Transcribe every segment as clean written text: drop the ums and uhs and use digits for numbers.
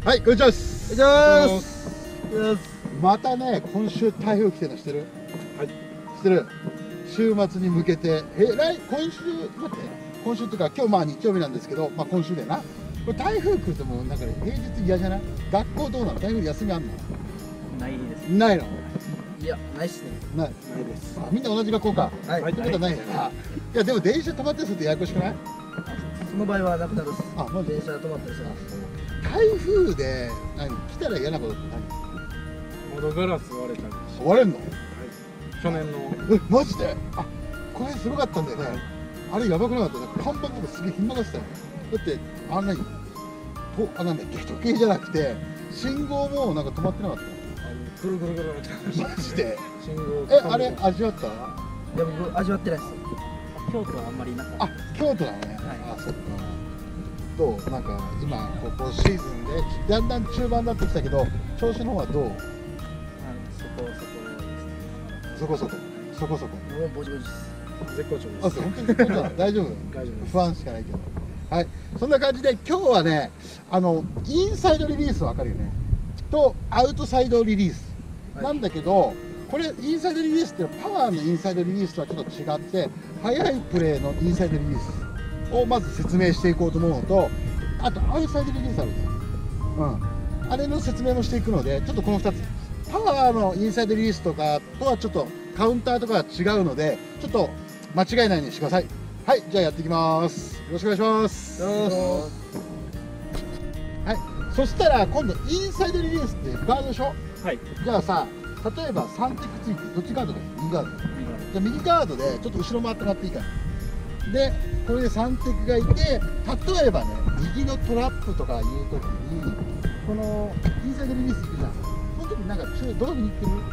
はい、こんにちはです。 お願いします。 またね、今週台風来てるの知ってる？ はい。 知ってる？週末に向けて、今週、待って、今週っていうか、今日まあ日曜日なんですけど、まあ今週でな。これ台風来るともうなんかね、平日嫌じゃない？学校どうなの？台風休みあんの？ ないです。 ないの？ いや、ないっすね。 ない。 ないです。 あ、みんな同じ学校か。 はい。 ってことはないよな。いや、でも電車止まったりするとややこしくない？ その場合はなくなるっす。 あ、まず電車止まったりする。 台風で来たら嫌なことって何？ 窓ガラス割れたりし割れんの？ 去年のマジで？あ、これすごかったんだよね。あれやばくなかった？なんか看板とかすげえひん曲がってたよ。だってなんだっけ、時計じゃなくて信号もなんか止まってなかった。 ぐるぐるぐるみたいな。 マジで？ 信号。 あれ味わった？ いや、僕味わってないっす。京都はあんまりなかった。 あ、京都なのね。あ、そっか。どう？なんか今ここシーズンでだんだん中盤になってきたけど、調子の方はどう？そこそこですね。そこそこ。 もうぼちぼちです。 絶好調あ、 です。 本当に大丈夫？ 大丈夫です。 不安しかないけど。はい、そんな感じで今日はね、インサイドリリースわかるよね。とアウトサイドリリースなんだけど、これインサイドリリースってパワーのインサイドリリースとはちょっと違って、速いプレーのインサイドリリースをまず説明していこうと思うのと、あとアウトサイドリリースあるね。あれの説明もしていくので、ちょっとこの2つ、パワーのインサイドリリースとかとはちょっとカウンターとかは違うので、ちょっと間違えないようにしてください。はい、じゃあやっていきます。よろしくお願いします。はい、そしたら今度インサイドリリースってガードでしょ。 はい。 じゃあさ、例えば3テクついて、どっちガードだよ？右ガード。じゃあ右ガードでちょっと後ろ回ってもらっていいかな。で、これで3テクがいて、例えばね、右のトラップとかいうときに、このインサイドリリースいくじゃん。その時になんかどういうふうにいってる？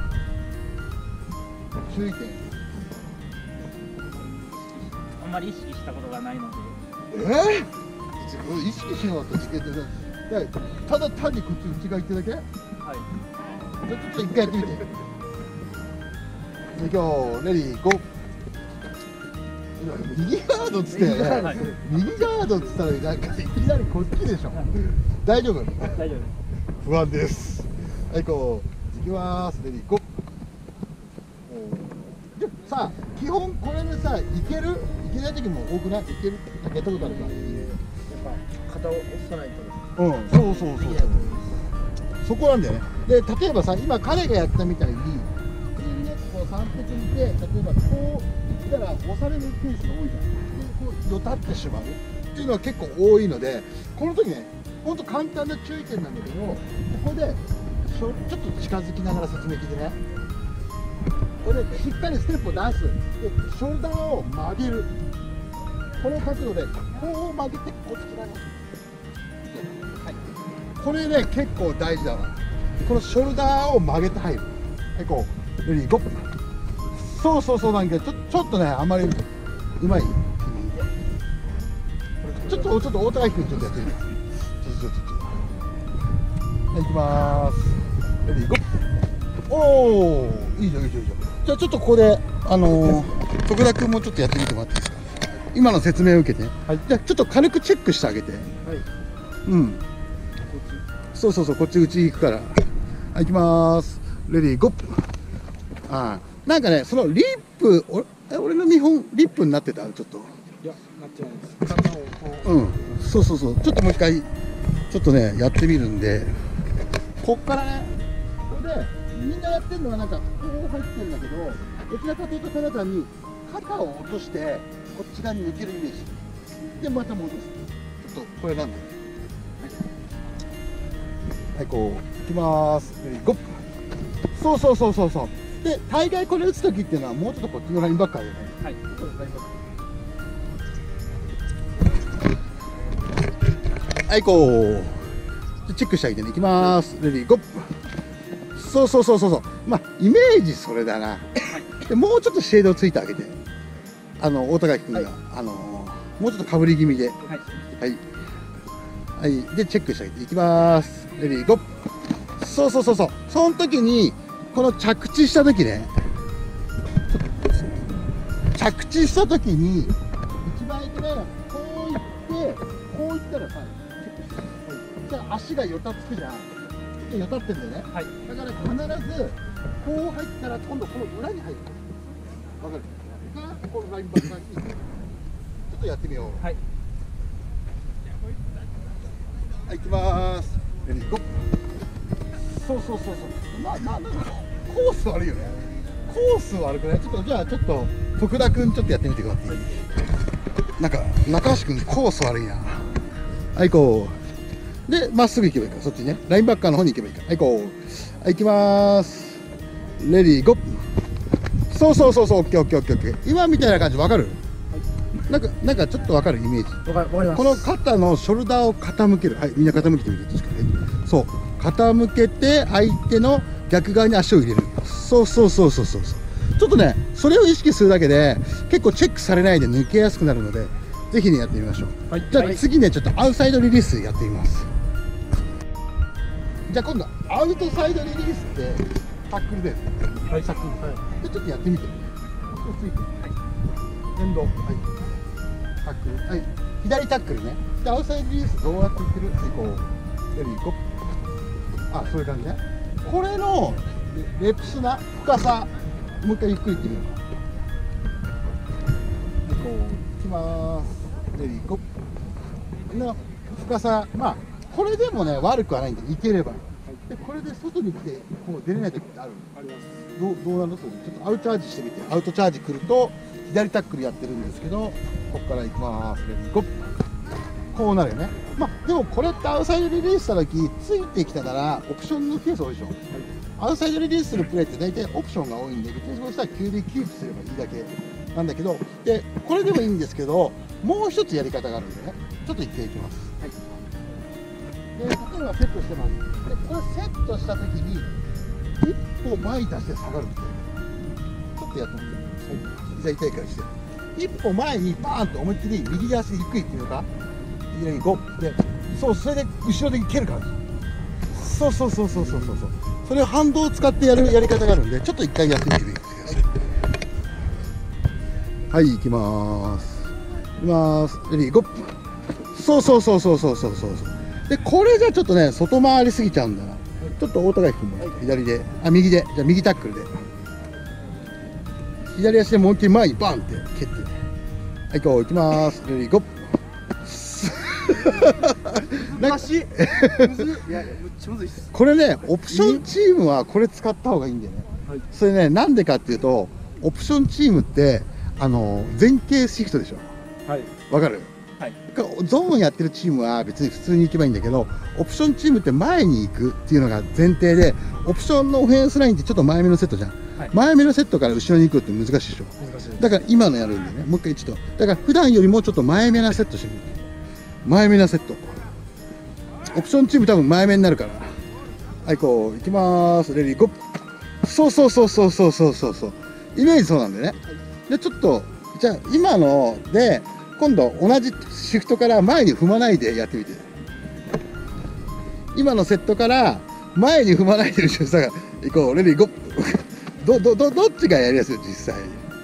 注意点。 あんまり意識したことがないので。 意識しなかった時計ってただ単にこっち内側行ってるだけ？ はい。 じゃあちょっと一回やってみて。今日レディーゴー。右ガードっつってね。右ガードっつったらなんかいきなりこっちでしょ。大丈夫？ 大丈夫です。 不安です。はい、こう行きます。レディーゴー。さあ、基本これでさ、いけない時も多くない？いけるだけやったことあるから。 やっぱ肩を押さないと。 そう。そこなんだよね。で、例えばさ、今彼がやったみたいに、普通にね、こう3テク見て、例えばこういったら押されるケースが多いじゃん。で、こうよたってしまうっていうのは結構多いので、この時ね、ほんと簡単な注意点なんだけど、ここでちょっと近づきながら説明聞いてね。これでしっかりステップを出す。で、ショルダーを曲げる。この角度でこう曲げてこっち側に。これね、結構大事だわ。このショルダーを曲げて入る。はい、こう、レディーゴー。そうなんだけど、ちょっとね、あんまりうまい。ちょっと大高君ちょっとやってみて。はい、行きまーす。レディーゴー。おー、いいじゃん。じゃあちょっとここで、徳田君もちょっとやってみてもらっていいですか。今の説明を受けて。はい。じゃあちょっと軽くチェックしてあげて。はい。そう、こっち行くから。はい、行きまーす。レディーゴー。なんかね、そのリップ、俺の見本、リップになってた？ちょっと。 いや、なってないです。肩をこう。 そう。ちょっともう一回、ちょっとね、やってみるんで。こっからね、これで、みんなやってるのはなんか、こう入ってるんだけど、どちらかというと、ただ単に、肩を落として、こっち側に抜けるイメージ。で、また戻す。ちょっと、これなんだよ。はい、こう行きまーす。ゴッ。そう。で、大概これ打つときっていうのはもうちょっとこっちのラインバッカーでね。はい。はい、こう。チェックしてあげてね。いきまーす。レディーゴッ。そう。まあイメージそれだな。で、もうちょっとシェードをついてあげて。大高君が、もうちょっとかぶり気味で。はい。で、チェックしてあげていきまーす。レディーゴー。そう。その時に、この着地した時ね。着地した時に、一番いけないのは、こういったらさ、チェックして。 じゃあ足がよたつくじゃん。でよたってんだよね。 はい。 だから必ずこう入ったら今度この裏に入る。わかる？がこのラインバックにちょっとやってみよう。 はい。 はい、行きまーす。レディーゴー。そう。なんかコース悪いよね。コース悪くない？ちょっとじゃあちょっと徳田くんちょっとやってみてください。なんか中橋くんコース悪いな。はいこう。でまっすぐ行けばいいか。そっちね。ラインバッカーの方に行けばいいか。はいこう。はい行きまーす。レディーゴー。そう。オッケー。今みたいな感じわかる？なんかちょっとわかるイメージ。 わかります。 この肩のショルダーを傾ける。はい、みんな傾けてみて。確かに。そう。傾けて相手の逆側に足を入れる。そう。ちょっとね、それを意識するだけで結構チェックされないで抜けやすくなるので、ぜひねやってみましょう。 はい。 じゃあ次ねちょっとアウトサイドリリースやってみます。じゃあ今度アウトサイドリリースってタックルで、 はい。 タックル。 はい。 でちょっとやってみて。そうついて。はい。連動。はい。タックル。はい。左タックルね。でアウトサイドリリースどうやっていってる？はいこう。レディーゴー。あ、そういう感じね。これのレプスな深さ、もう一回ゆっくりいってみようか。はいこう。いきまーす。レディーゴー。の深さ、まあこれでもね悪くはないんでいければ。でこれで外に来てこう出れない時ってある？ あります。 どうなの？それちょっとアウトチャージしてみて。アウトチャージ来ると左タックルやってるんですけど、ここから行きます。レディーゴー。こうなるよね。まあでもこれってアウトサイドリリースした時ついてきたからオプションのケース多いでしょ。アウトサイドリリースするプレーって大体オプションが多いんで、別にそうしたら急でキープすればいいだけなんだけど、でこれでもいいんですけど、もう一つやり方があるんでね、ちょっと一回いきます。で例えばセットしてます。でこれセットした時に一歩前に出して下がるんですよ。ちょっとやってみて。膝痛いからして。一歩前にバーンと思いっきり右足でゆっくりいってみようか。左に5で、そうそれで後ろで蹴る感じ。そう。それを反動を使ってやるやり方があるんで、ちょっと一回やってみてください。はい、行きまーす。レディーゴー。そう。でこれじゃちょっとね外回りすぎちゃうんだな。ちょっと大高君も左で、右で、じゃあ右タックルで左足でもう一回前にバンって蹴って、はいこう行きます。レディーゴー。 難しい。いや、めっちゃむずいっす。 これねオプションチームはこれ使った方がいいんだよね。それねなんでかっていうと、オプションチームって前傾シフトでしょ。 はい。 わかる？ はい。 ゾーンやってるチームは別に普通に行けばいいんだけど、オプションチームって前に行くっていうのが前提で、オプションのオフェンスラインってちょっと前目のセットじゃん。 はい、 前目のセットから後ろに行くって難しいでしょ。 難しい。 だから今のやるんでね、もう一回ちょっと、だから普段よりもちょっと前目なセットしてみる。前目なセット。オプションチーム多分前目になるから。はい、こう行きまーす。レディーゴー。そう。イメージそうなんでね。でちょっとじゃあ今ので今度同じシフトから前に踏まないでやってみて。今のセットから前に踏まないでる人さが行こう。レディーゴー。どっちがやりやすい実際？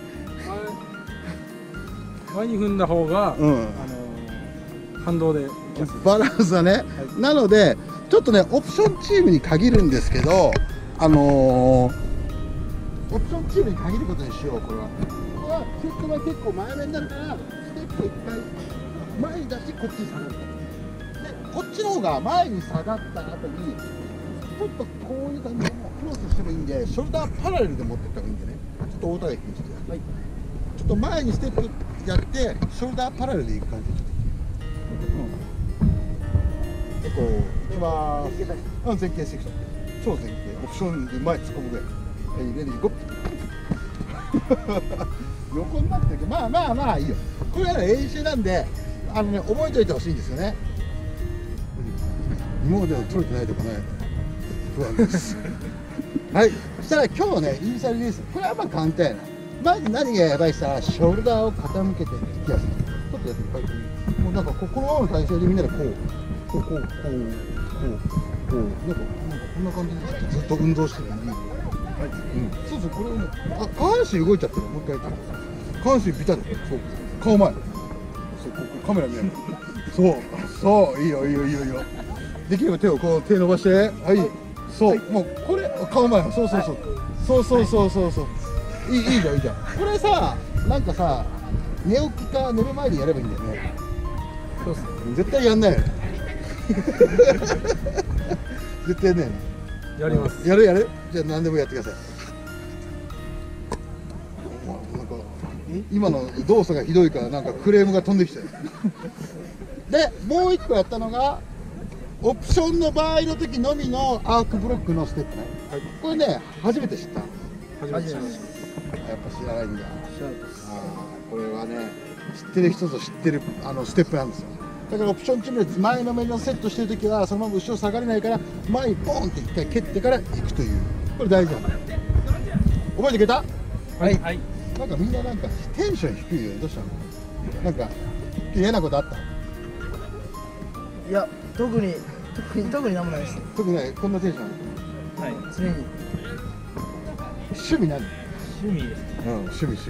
前に踏んだ方が、反動でバランスはね、なのでちょっとねオプションチームに限るんですけど、オプションチームに限ることにしよう。これはセットが結構前目になるから、ステップを1回前に出してこっちに下がる。でこっちの方が前に下がった後にちょっとこういう感じでもクロスしてもいいんで、ショルダーパラレルで持ってった方がいいんでね、ちょっと大高い気にして、はい、ちょっと前にステップやってショルダーパラレルでいく感じで、でこういきまーす。前傾していくと超前傾、オプションで前突っ込むぐらい。はい、レディーゴー。横になってるけど、まあいいよ。これはね練習なんで覚えておいてほしいんですよね。今までは取れてないとかね、不安です。はい、そしたら今日ねインサイドリリース、これはまあ簡単やな。まず何がやばいしたらショルダーを傾けていきやすい。ちょっとやってみて、もうなんかこのままの体勢でみんなでこうなんかこんな感じでずっと運動してるのに、はい、そうこれをね、下半身動いちゃってる。もう一回やって下半身ビタッと、そう顔前、そうカメラ見ない。そういいよ。 できれば手をこう手伸ばしてはい、そう、もうこれ顔前、そうそうそう、そうそうそうそうそう、いいじゃんいいじゃん。これさ、なんかさ、寝起きか寝る前にやればいいんだよね。 そうっすね。 絶対やんないよね。絶対ね。 やります。 やるじゃあ何でもやってください。なんか今の動作がひどいからなんかクレームが飛んできてでもう一個やったのがオプションの場合の時のみのアークブロックのステップね、はい、これね初めて知った。 初めて知りましやっぱ知らないんだ。 知らないです。 これはね知ってる人ぞ知ってるステップなんですよ。だからオプションチームで前のめりのセットしてるときはそのまま後ろ下がれないから前にポンって一回蹴ってから行くという、これ大事なんだよ。覚えてくれた？ はい。はい。 なんかみんななんかテンション低いよね。どうしたの？なんか嫌なことあった？ いや、特になんもないです。 特にない。こんなテンション。 はい。常に。 趣味何？ 趣味です。 うん、趣味。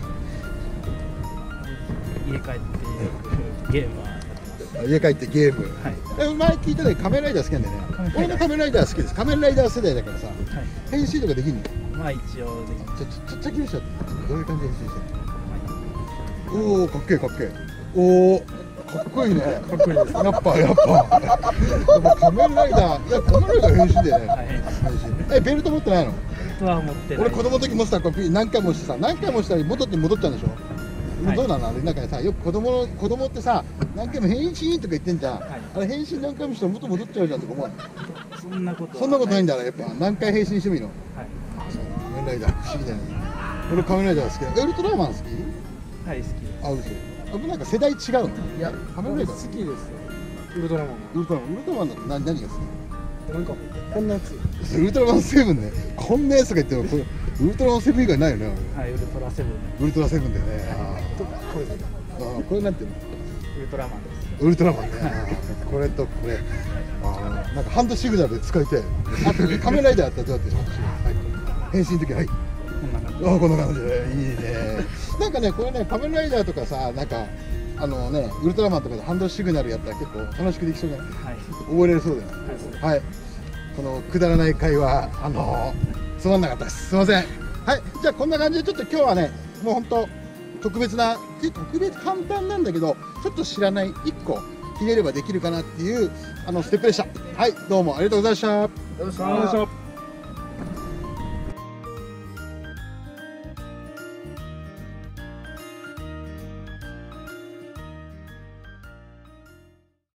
家帰ってゲームは。 家帰ってゲーム。 はい。 前聞いたね、仮面ライダー好きなんだよね。俺も仮面ライダー好きです。仮面ライダー世代だからさ。はい。変身とかできるの？ まあ一応できます。 ちょっと気にしちゃって。どういう感じで変身してる？おお、かっけえかっけえ。おお、かっこいいね。かっこいいです。やっぱ仮面ライダー、いや仮面ライダー変身だよね。 はい。 変身。ベルト持ってないの？ ベルトは持ってない。 俺子供の時持ってたらこれ何回もしたら戻っちゃうんでしょ。はい、どうなのあれ、なんかさ、よく子供ってさ、何回も変身とか言ってんじゃん。はい、あれ変身何回もしたら元戻っちゃうじゃんとか思う。 そんなことないんだから、やっぱ何回変身してもいいの。はい。仮面ライダー不思議だよね。俺仮面ライダー好きだ。ウルトラマン好き？ はい、好きです。 あ、嘘。なんか世代違うの？ いや、 仮面ライダー好きですよ。ウルトラマン。 ウルトラマンだと何が好き？ なんかこんなやつ。 ウルトラマンセブンね。こんなやつが言ってもこれウルトラマンセブン以外ないよね。 はい、ウルトラセブン。 ウルトラセブンだよね。これなんていうの？ ウルトラマンです。 ウルトラマンね。これとこれ。なんかハンドシグナルで使いたい。あと仮面ライダーやったらどうやって変身の時はい。こんな感じでいいね。なんかねこれね仮面ライダーとかさなんかウルトラマンとかでハンドシグナルやったら結構楽しくできそうじゃない？はい。覚えれるそうです。はい。このくだらない会話つまんなかったです。すみません。はい。じゃあこんな感じでちょっと今日はねもう本当特別簡単なんだけどちょっと知らない1個ひねればできるかなっていうステップでした。はい。どうもありがとうございました。 よろしくお願いします。